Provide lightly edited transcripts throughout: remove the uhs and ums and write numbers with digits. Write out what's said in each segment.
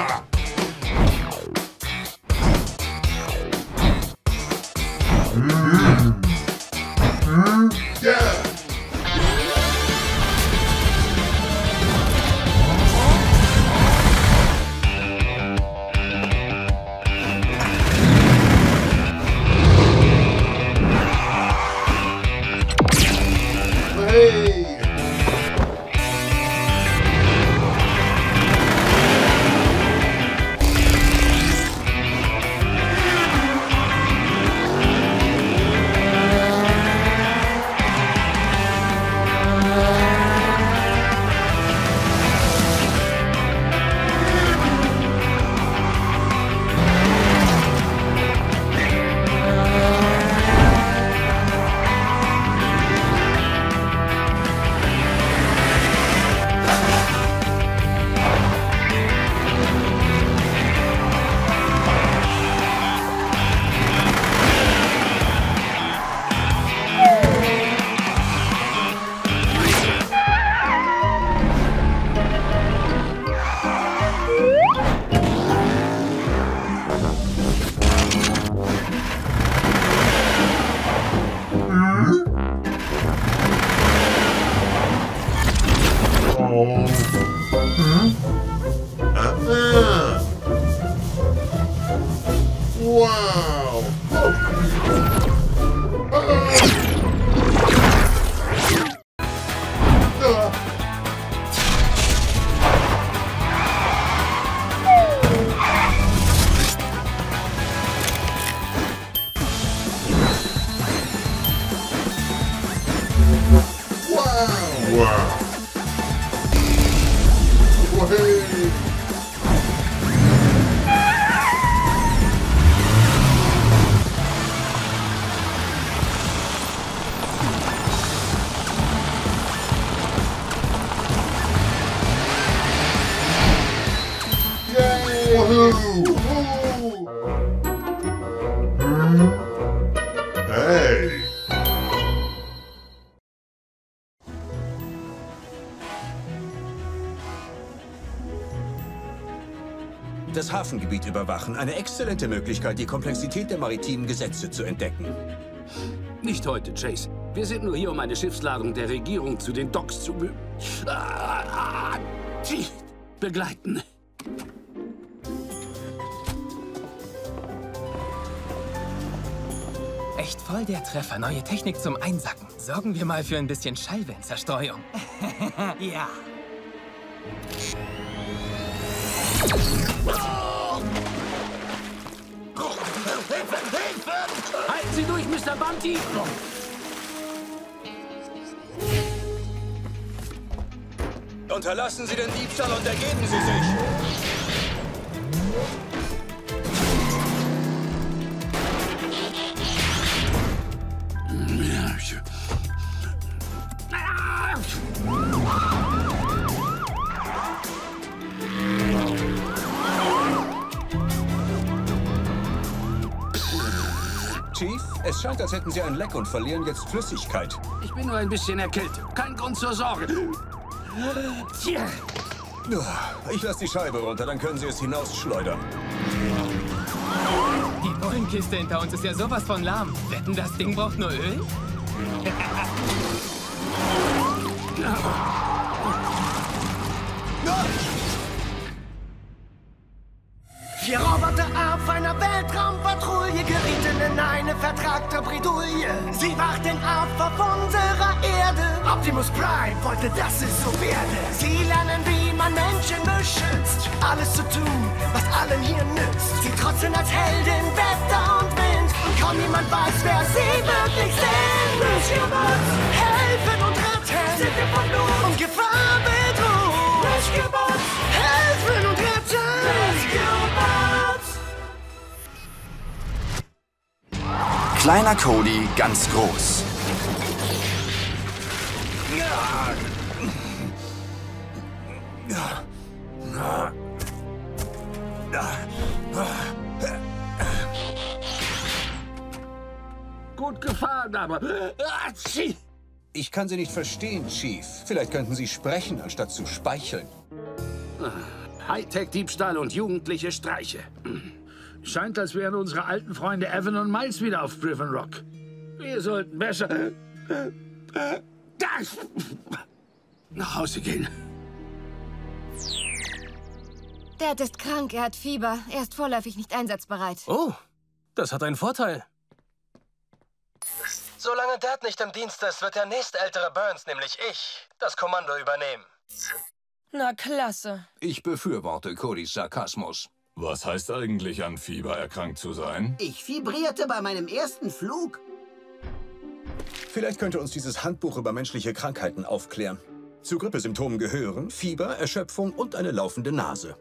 Wow! Wow! Hey! Hey! Das Hafengebiet überwachen. Eine exzellente Möglichkeit, die Komplexität der maritimen Gesetze zu entdecken. Nicht heute, Chase. Wir sind nur hier, um eine Schiffsladung der Regierung zu den Docks zu begleiten. Echt voll der Treffer. Neue Technik zum Einsacken. Sorgen wir mal für ein bisschen Schallwellenzerstreuung. Ja. Halten Sie durch, Mr. Bunty! Unterlassen Sie den Diebstahl und ergeben Sie sich! Chief, es scheint, als hätten Sie ein Leck und verlieren jetzt Flüssigkeit. Ich bin nur ein bisschen erkältet. Kein Grund zur Sorge. Ich lasse die Scheibe runter, dann können Sie es hinausschleudern. Die Bullenkiste hinter uns ist ja sowas von lahm. Wetten, das Ding braucht nur Öl? Vier Roboter auf einer Weltraumpatrouille gerieten in eine vertragte Bredouille. Sie warten auf unserer Erde. Optimus Prime wollte, dass es so werde. Sie lernen, wie man Menschen beschützt. Alles zu tun, was allen hier nützt. Sie trotzen als Helden Wetter und Wind. Und kaum jemand weiß, wer sie wirklich sind. Rescue-Bots helfen und retten. Sind wir von Not und Gefahr bedroht. Rescue-Bots helfen und retten. Rescue-Bots. Kleiner Cody, ganz groß. Gut gefahren, aber... Ich kann Sie nicht verstehen, Chief. Vielleicht könnten Sie sprechen, anstatt zu speicheln. Hightech-Diebstahl und jugendliche Streiche. Scheint, als wären unsere alten Freunde Evan und Miles wieder auf Driven Rock. Wir sollten besser nach Hause gehen. Dad ist krank, er hat Fieber. Er ist vorläufig nicht einsatzbereit. Oh, das hat einen Vorteil. Solange Dad nicht im Dienst ist, wird der nächstältere Burns, nämlich ich, das Kommando übernehmen. Na klasse. Ich befürworte Codys Sarkasmus. Was heißt eigentlich, an Fieber erkrankt zu sein? Ich vibrierte bei meinem ersten Flug. Vielleicht könnte uns dieses Handbuch über menschliche Krankheiten aufklären. Zu Grippesymptomen gehören Fieber, Erschöpfung und eine laufende Nase.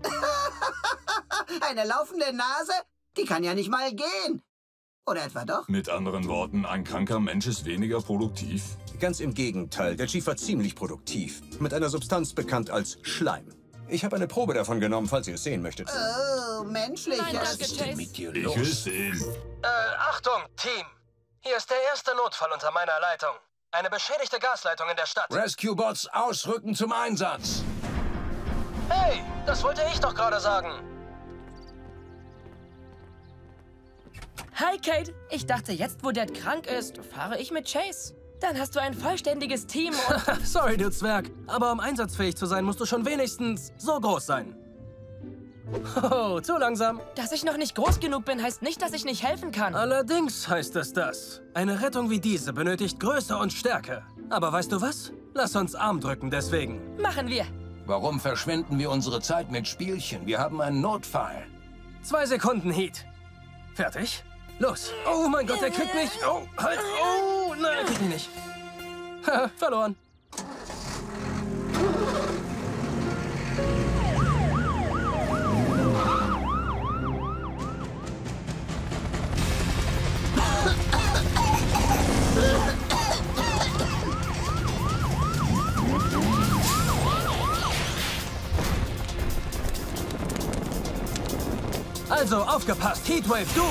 Eine laufende Nase? Die kann ja nicht mal gehen. Oder etwa doch? Mit anderen Worten, ein kranker Mensch ist weniger produktiv? Ganz im Gegenteil, der Chief war ziemlich produktiv. Mit einer Substanz bekannt als Schleim. Ich habe eine Probe davon genommen, falls ihr es sehen möchtet. Oh, menschlich. Nein, danke, Was ist denn mit dir los? Ich will sehen. Achtung, Team. Hier ist der erste Notfall unter meiner Leitung. Eine beschädigte Gasleitung in der Stadt. Rescue-Bots ausrücken zum Einsatz. Hey, das wollte ich doch gerade sagen. Hi, Kate. Ich dachte, jetzt, wo Dad krank ist, fahre ich mit Chase. Dann hast du ein vollständiges Team und... Sorry, du Zwerg. Aber um einsatzfähig zu sein, musst du schon wenigstens so groß sein. Oh, zu langsam. Dass ich noch nicht groß genug bin, heißt nicht, dass ich nicht helfen kann. Allerdings heißt es das. Eine Rettung wie diese benötigt Größe und Stärke. Aber weißt du was? Lass uns Arm drücken deswegen. Machen wir. Warum verschwenden wir unsere Zeit mit Spielchen? Wir haben einen Notfall. 2 Sekunden, Heat. Fertig? Los. Oh mein Gott, der kriegt mich. Oh, halt. Oh, nein, er kriegt mich nicht. Haha, verloren. Also, aufgepasst, Heatwave, du!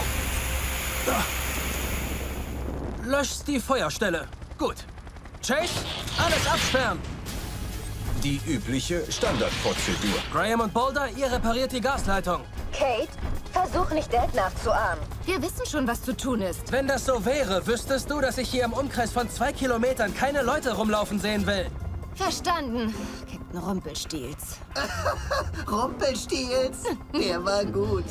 Löschst die Feuerstelle. Gut. Chase, alles absperren. Die übliche Standardprozedur. Graham und Boulder, ihr repariert die Gasleitung. Kate, versuch nicht Dad nachzuahmen. Wir wissen schon, was zu tun ist. Wenn das so wäre, wüsstest du, dass ich hier im Umkreis von 2 Kilometern keine Leute rumlaufen sehen will. Verstanden, Captain Rumpelstilz. Rumpelstilz? Der war gut.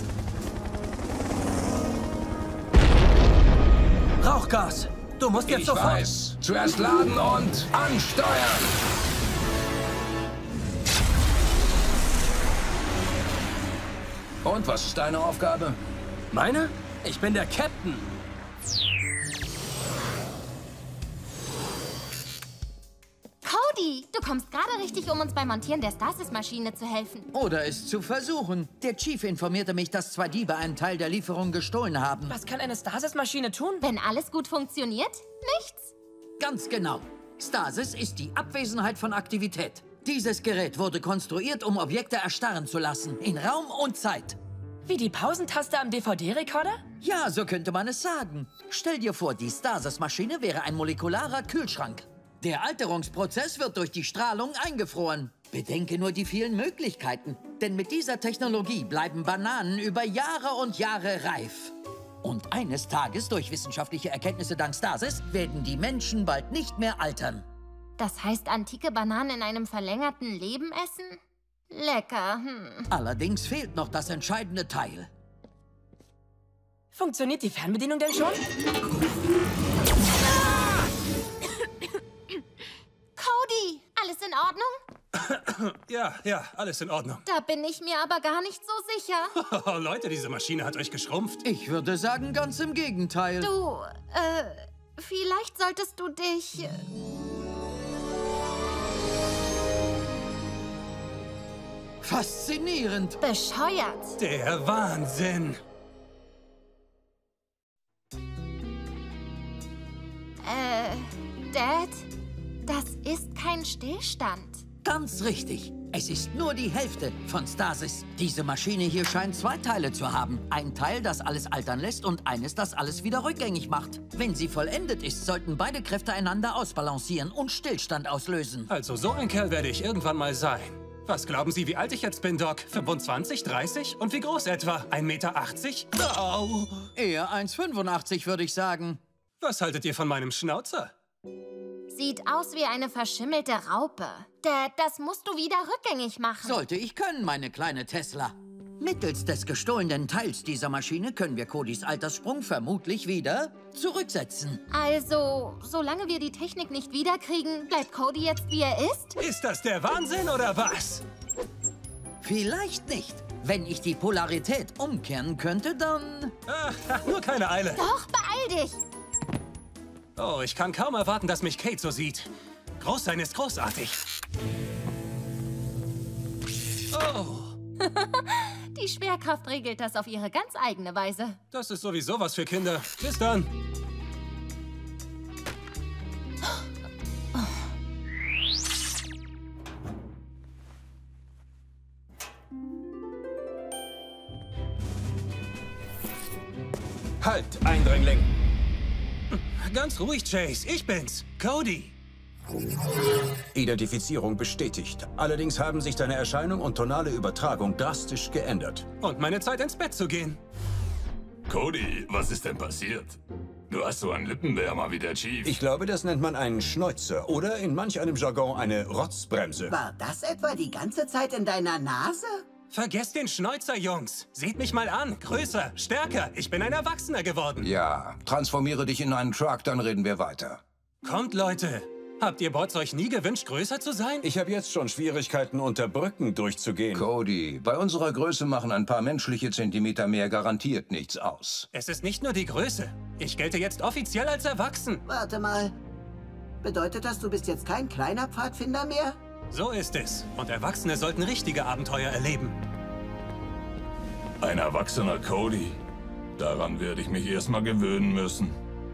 Rauchgas. Du musst jetzt sofort... weiß. Zuerst laden und ansteuern. Und was ist deine Aufgabe? Meine? Ich bin der Captain. Cody, du kommst gerade richtig, um uns beim Montieren der Stasis-Maschine zu helfen. Oder es zu versuchen. Der Chief informierte mich, dass 2 Diebe einen Teil der Lieferung gestohlen haben. Was kann eine Stasis-Maschine tun? Wenn alles gut funktioniert, nichts. Ganz genau. Stasis ist die Abwesenheit von Aktivität. Dieses Gerät wurde konstruiert, um Objekte erstarren zu lassen, in Raum und Zeit. Wie die Pausentaste am DVD-Rekorder? Ja, so könnte man es sagen. Stell dir vor, die Stasis-Maschine wäre ein molekularer Kühlschrank. Der Alterungsprozess wird durch die Strahlung eingefroren. Bedenke nur die vielen Möglichkeiten. Denn mit dieser Technologie bleiben Bananen über Jahre und Jahre reif. Und eines Tages, durch wissenschaftliche Erkenntnisse dank Stasis, werden die Menschen bald nicht mehr altern. Das heißt, antike Bananen in einem verlängerten Leben essen? Lecker. Allerdings fehlt noch das entscheidende Teil. Funktioniert die Fernbedienung denn schon? Cody, alles in Ordnung? Ja, alles in Ordnung. Da bin ich mir aber gar nicht so sicher. Oh, Leute, diese Maschine hat euch geschrumpft. Ich würde sagen, ganz im Gegenteil. Du, vielleicht solltest du dich... Faszinierend. Bescheuert. Der Wahnsinn. Dad, das ist kein Stillstand. Ganz richtig. Es ist nur die Hälfte von Stasis. Diese Maschine hier scheint 2 Teile zu haben. Ein Teil, das alles altern lässt und eines, das alles wieder rückgängig macht. Wenn sie vollendet ist, sollten beide Kräfte einander ausbalancieren und Stillstand auslösen. Also so ein Kerl werde ich irgendwann mal sein. Was glauben Sie, wie alt ich jetzt bin, Doc? 25, 30? Und wie groß etwa? 1,80 Meter? Au! Eher 1,85 würde ich sagen. Was haltet ihr von meinem Schnauzer? Sieht aus wie eine verschimmelte Raupe. Dad, das musst du wieder rückgängig machen. Sollte ich können, meine kleine Tesla. Mittels des gestohlenen Teils dieser Maschine können wir Codys Alterssprung vermutlich wieder zurücksetzen. Also, solange wir die Technik nicht wiederkriegen, bleibt Cody jetzt, wie er ist? Ist das der Wahnsinn oder was? Vielleicht nicht. Wenn ich die Polarität umkehren könnte, dann... Ach, nur keine Eile. Doch, beeil dich! Oh, ich kann kaum erwarten, dass mich Kate so sieht. Groß sein ist großartig. Oh. Die Schwerkraft regelt das auf ihre ganz eigene Weise. Das ist sowieso was für Kinder. Bis dann. Halt, Eindringling! Ganz ruhig, Chase. Ich bin's. Cody. Identifizierung bestätigt. Allerdings haben sich deine Erscheinung und tonale Übertragung drastisch geändert. Und meine Zeit ins Bett zu gehen. Cody, was ist denn passiert? Du hast so einen Lippenwärmer wie der Chief. Ich glaube, das nennt man einen Schnäuzer oder in manch einem Jargon eine Rotzbremse. War das etwa die ganze Zeit in deiner Nase? Vergesst den Schnäuzer, Jungs. Seht mich mal an. Größer, stärker. Ich bin ein Erwachsener geworden. Ja, transformiere dich in einen Truck, dann reden wir weiter. Kommt, Leute. Habt ihr Bots euch nie gewünscht, größer zu sein? Ich habe jetzt schon Schwierigkeiten, unter Brücken durchzugehen. Cody, bei unserer Größe machen ein paar menschliche Zentimeter mehr garantiert nichts aus. Es ist nicht nur die Größe. Ich gelte jetzt offiziell als erwachsen. Warte mal. Bedeutet das, du bist jetzt kein kleiner Pfadfinder mehr? So ist es. Und Erwachsene sollten richtige Abenteuer erleben. Ein erwachsener Cody. Daran werde ich mich erstmal gewöhnen müssen.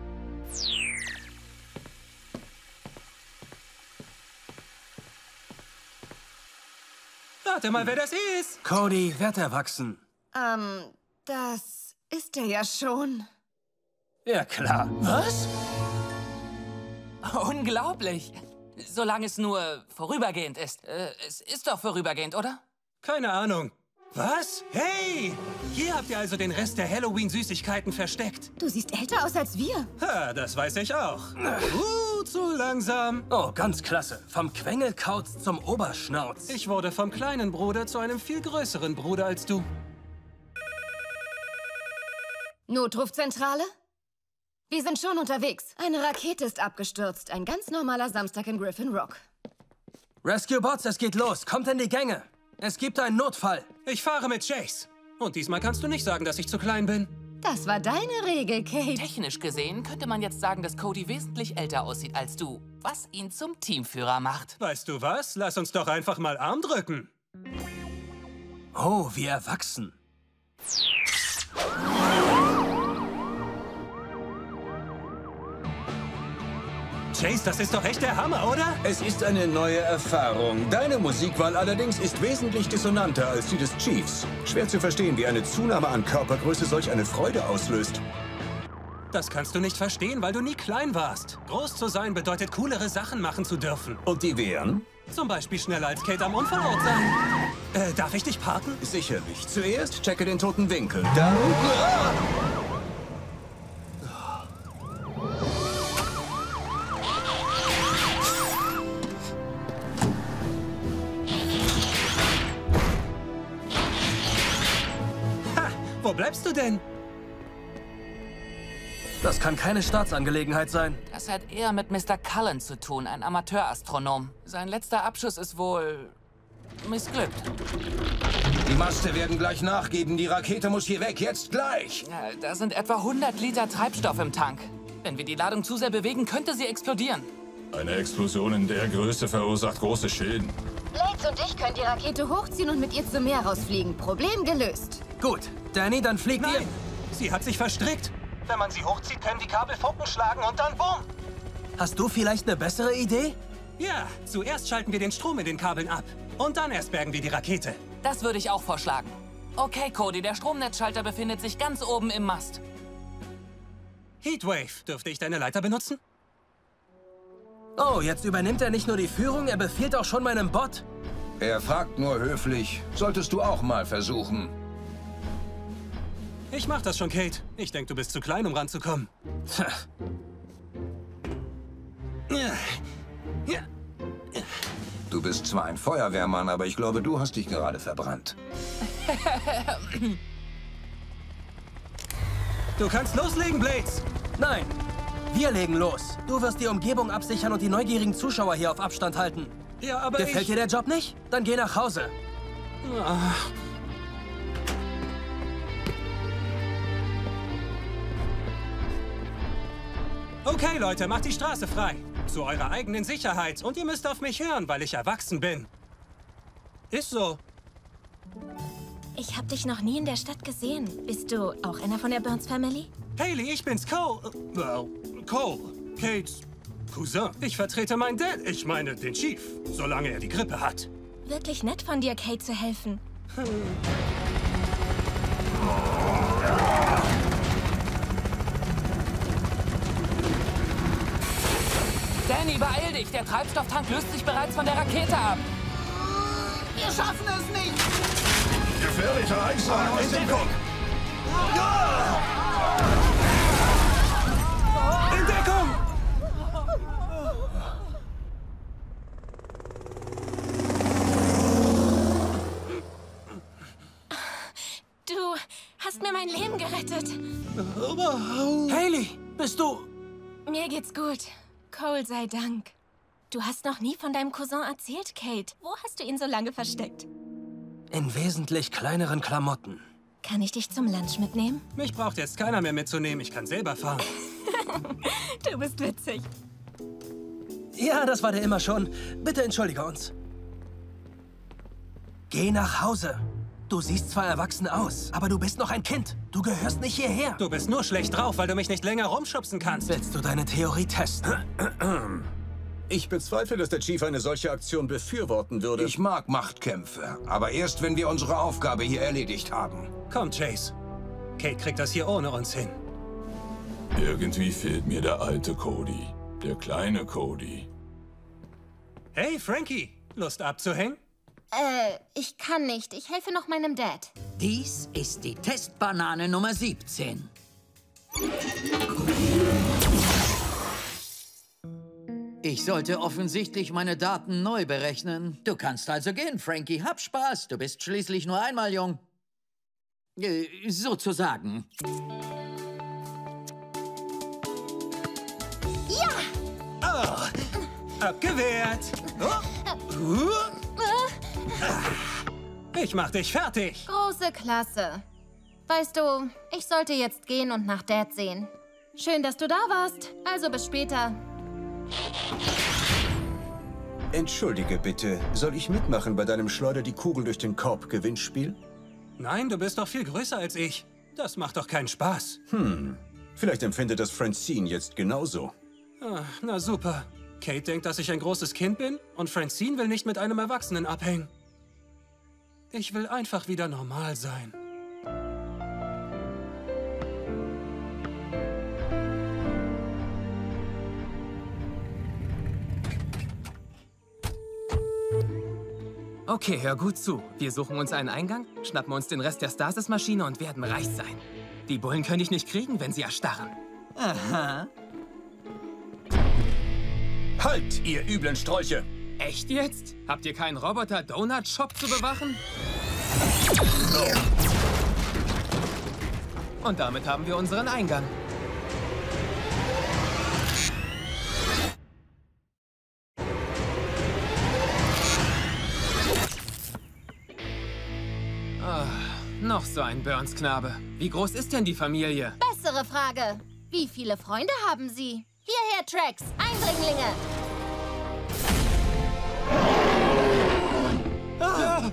Warte mal, wer das ist. Cody, werd erwachsen. Das ist er ja schon. Ja, klar. Was? Unglaublich. Solange es nur vorübergehend ist. Es ist doch vorübergehend, oder? Keine Ahnung. Was? Hey! Hier habt ihr also den Rest der Halloween-Süßigkeiten versteckt. Du siehst älter aus als wir. Ha, das weiß ich auch. Zu langsam. Oh, ganz klasse. Vom Quengelkauz zum Oberschnauz. Ich wurde vom kleinen Bruder zu einem viel größeren Bruder als du. Notrufzentrale? Wir sind schon unterwegs. Eine Rakete ist abgestürzt. Ein ganz normaler Samstag in Griffin Rock. Rescue Bots, es geht los. Kommt in die Gänge. Es gibt einen Notfall. Ich fahre mit Chase. Und diesmal kannst du nicht sagen, dass ich zu klein bin. Das war deine Regel, Kate. Technisch gesehen könnte man jetzt sagen, dass Cody wesentlich älter aussieht als du, was ihn zum Teamführer macht. Weißt du was? Lass uns doch einfach mal Arm drücken. Oh, wie erwachsen. Chase, das ist doch echt der Hammer, oder? Es ist eine neue Erfahrung. Deine Musikwahl allerdings ist wesentlich dissonanter als die des Chiefs. Schwer zu verstehen, wie eine Zunahme an Körpergröße solch eine Freude auslöst. Das kannst du nicht verstehen, weil du nie klein warst. Groß zu sein bedeutet, coolere Sachen machen zu dürfen. Und die wären? Zum Beispiel schneller als Kate am Unfallort sein. Darf ich dich parken? Sicherlich. Zuerst checke den toten Winkel. Dann... Wo bleibst du denn? Das kann keine Staatsangelegenheit sein. Das hat eher mit Mr. Cullen zu tun, ein Amateurastronom. Sein letzter Abschuss ist wohl missglückt. Die Maste werden gleich nachgeben. Die Rakete muss hier weg, jetzt gleich. Ja, da sind etwa 100 Liter Treibstoff im Tank. Wenn wir die Ladung zu sehr bewegen, könnte sie explodieren. Eine Explosion in der Größe verursacht große Schäden. Blades und ich können die Rakete hochziehen und mit ihr zum Meer rausfliegen. Problem gelöst. Gut. Danny, dann fliegt ihr... Nein, sie hat sich verstrickt. Wenn man sie hochzieht, können die Kabel Funken schlagen und dann bumm. Hast du vielleicht eine bessere Idee? Ja, zuerst schalten wir den Strom in den Kabeln ab. Und dann erst bergen wir die Rakete. Das würde ich auch vorschlagen. Okay, Cody, der Stromnetzschalter befindet sich ganz oben im Mast. Heatwave, dürfte ich deine Leiter benutzen? Oh, jetzt übernimmt er nicht nur die Führung, er befiehlt auch schon meinem Bot. Er fragt nur höflich. Solltest du auch mal versuchen. Ich mach das schon, Kate. Ich denke, du bist zu klein, um ranzukommen. Du bist zwar ein Feuerwehrmann, aber ich glaube, du hast dich gerade verbrannt. Du kannst loslegen, Blades! Nein, wir legen los. Du wirst die Umgebung absichern und die neugierigen Zuschauer hier auf Abstand halten. Ja, aber Gefällt dir der Job nicht? Dann geh nach Hause. Ach. Okay, Leute, macht die Straße frei. Zu eurer eigenen Sicherheit. Und ihr müsst auf mich hören, weil ich erwachsen bin. Ist so. Ich hab dich noch nie in der Stadt gesehen. Bist du auch einer von der Burns Family? Hailey, ich bin's, Cole. Cole. Kates Cousin. Ich vertrete meinen Dad. Ich meine, den Chief. Solange er die Grippe hat. Wirklich nett von dir, Kate, zu helfen. Danny, beeil dich! Der Treibstofftank löst sich bereits von der Rakete ab. Wir schaffen es nicht! Gefährlicher Einschlag! In Deckung! In Deckung! Du hast mir mein Leben gerettet. Hailey, bist du... Mir geht's gut. Cole sei Dank. Du hast noch nie von deinem Cousin erzählt, Kate. Wo hast du ihn so lange versteckt? In wesentlich kleineren Klamotten. Kann ich dich zum Lunch mitnehmen? Mich braucht jetzt keiner mehr mitzunehmen. Ich kann selber fahren. Du bist witzig. Ja, das war der immer schon. Bitte entschuldige uns. Geh nach Hause. Du siehst zwar erwachsen aus, aber du bist noch ein Kind. Du gehörst nicht hierher. Du bist nur schlecht drauf, weil du mich nicht länger rumschubsen kannst. Willst du deine Theorie testen? Ich bezweifle, dass der Chief eine solche Aktion befürworten würde. Ich mag Machtkämpfe, aber erst, wenn wir unsere Aufgabe hier erledigt haben. Komm, Chase. Kate kriegt das hier ohne uns hin. Irgendwie fehlt mir der alte Cody. Der kleine Cody. Hey, Frankie. Lust abzuhängen? Ich kann nicht. Ich helfe noch meinem Dad. Dies ist die Testbanane Nummer 17. Ich sollte offensichtlich meine Daten neu berechnen. Du kannst also gehen, Frankie. Hab Spaß. Du bist schließlich nur einmal jung. Sozusagen. Ja! Oh, abgewehrt. Oh. Ich mach dich fertig. Große Klasse. Weißt du, ich sollte jetzt gehen und nach Dad sehen. Schön, dass du da warst. Also bis später. Entschuldige bitte, soll ich mitmachen bei deinem Schleuder die Kugel durch den Korb Gewinnspiel? Nein, du bist doch viel größer als ich. Das macht doch keinen Spaß. Vielleicht empfindet das Francine jetzt genauso. Ah, na super. Kate denkt, dass ich ein großes Kind bin und Francine will nicht mit einem Erwachsenen abhängen. Ich will einfach wieder normal sein. Okay, hör gut zu. Wir suchen uns einen Eingang, schnappen uns den Rest der Stasis-Maschine und werden reich sein. Die Bullen können dich nicht kriegen, wenn sie erstarren. Aha. Halt, ihr üblen Strolche! Echt jetzt? Habt ihr keinen Roboter-Donut-Shop zu bewachen? Und damit haben wir unseren Eingang. Noch so ein Burns-Knabe. Wie groß ist denn die Familie? Bessere Frage. Wie viele Freunde haben Sie? Hierher, Trax. Eindringlinge. Ah.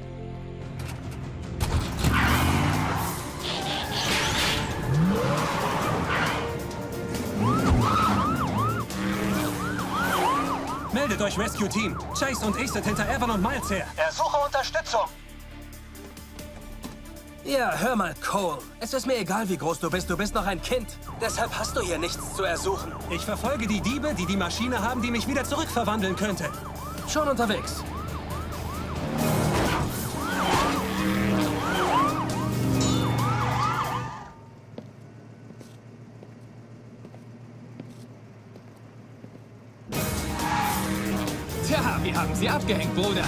Meldet euch, Rescue Team. Chase und ich sind hinter Evan und Miles her. Ersuche Unterstützung. Ja, hör mal, Cole. Es ist mir egal, wie groß du bist noch ein Kind. Deshalb hast du hier nichts zu ersuchen. Ich verfolge die Diebe, die die Maschine haben, die mich wieder zurückverwandeln könnte. Schon unterwegs. haben sie abgehängt, Bruder.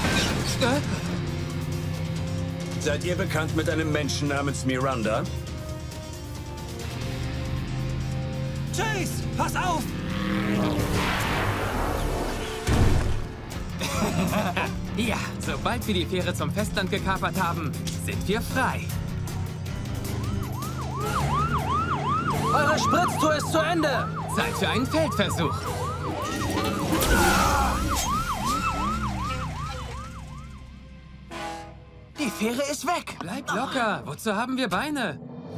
Seid ihr bekannt mit einem Menschen namens Miranda? Chase, pass auf! Ja, sobald wir die Fähre zum Festland gekapert haben, sind wir frei. Eure Spritztour ist zu Ende. Zeit für einen Feldversuch. Die Fähre ist weg. Bleib locker. Wozu haben wir Beine?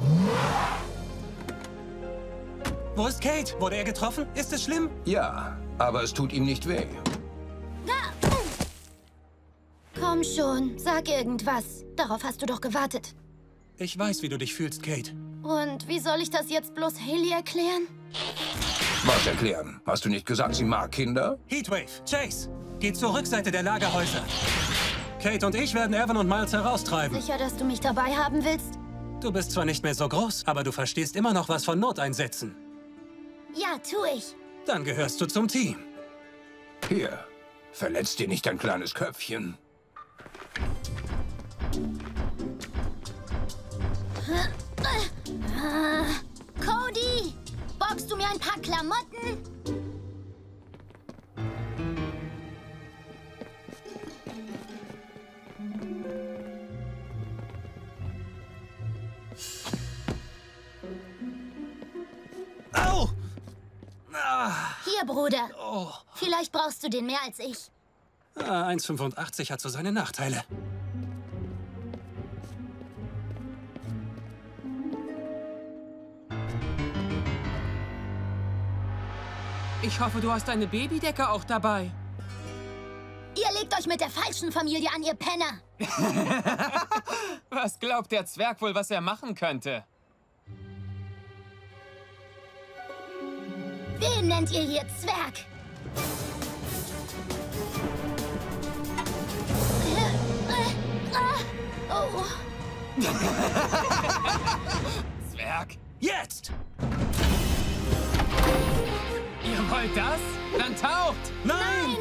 Wo ist Kate? Wurde er getroffen? Ist es schlimm? Ja, aber es tut ihm nicht weh. Komm schon, sag irgendwas. Darauf hast du doch gewartet. Ich weiß, wie du dich fühlst, Kate. Und wie soll ich das jetzt bloß Haley erklären? Was erklären? Hast du nicht gesagt, sie mag Kinder? Heatwave, Chase, geh zur Rückseite der Lagerhäuser. Kate und ich werden Evan und Miles heraustreiben. Sicher, dass du mich dabei haben willst? Du bist zwar nicht mehr so groß, aber du verstehst immer noch was von Noteinsätzen. Ja, tu ich. Dann gehörst du zum Team. Hier, verletzt dir nicht dein kleines Köpfchen. Cody, boxst du mir ein paar Klamotten? Au! Hier, Bruder. Vielleicht brauchst du den mehr als ich. 1,85 hat so seine Nachteile. Ich hoffe, du hast deine Babydecke auch dabei. Ihr legt euch mit der falschen Familie an, ihr Penner. Was glaubt der Zwerg wohl, was er machen könnte? Wen nennt ihr hier Zwerg? Oh. Zwerg? Jetzt! Ihr wollt das? Dann taucht! Nein!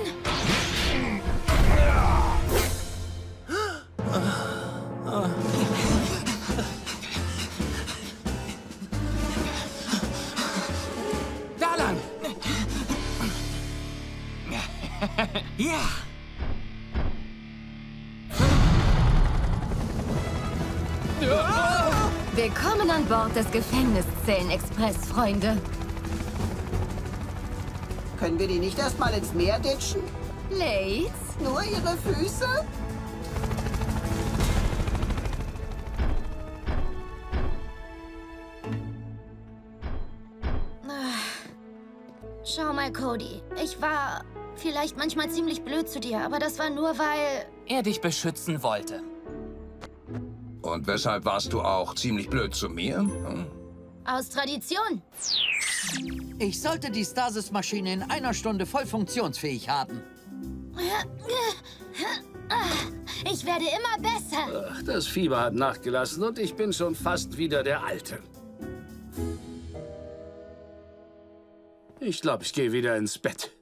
Da lang! Ja! Willkommen an Bord des Gefängniszellen-Express, Freunde. Können wir die nicht erstmal ins Meer ditchen? Lates? Nur ihre Füße? Schau mal, Cody. Ich war vielleicht manchmal ziemlich blöd zu dir, aber das war nur, weil... er dich beschützen wollte. Und weshalb warst du auch ziemlich blöd zu mir? Hm? Aus Tradition. Ich sollte die Stasis-Maschine in einer Stunde voll funktionsfähig haben. Ich werde immer besser. Ach, das Fieber hat nachgelassen und ich bin schon fast wieder der Alte. Ich glaube, ich gehe wieder ins Bett.